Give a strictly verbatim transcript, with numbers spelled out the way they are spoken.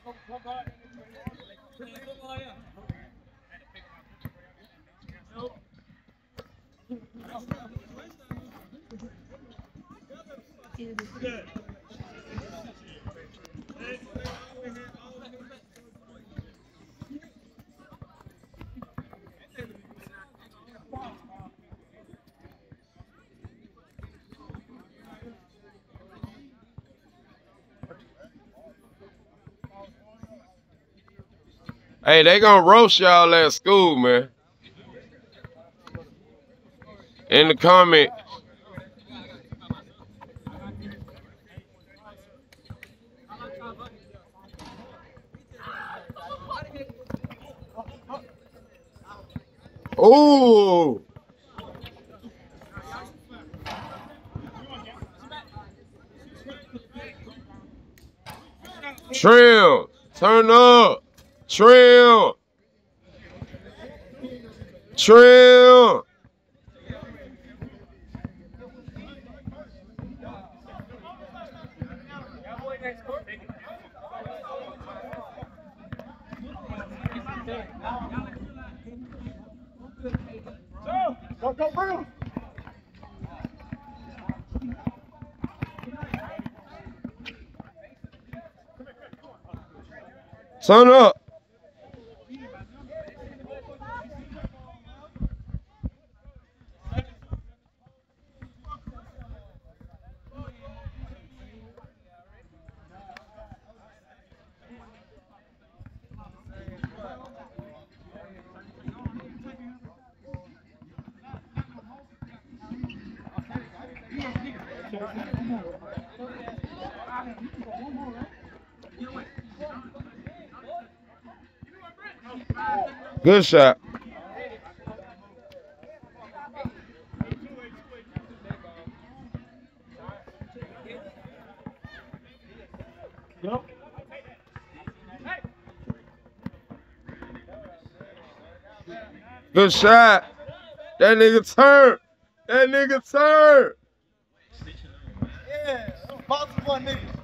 Hey, they gonna roast y'all at school, man. In the comment. Ooh. Trim. Turn up. Trim. Trim. Go, go, Bruce. Turn up. Good shot. Yep. Good shot. That nigga turn. That nigga turn. Yeah, box one nigga.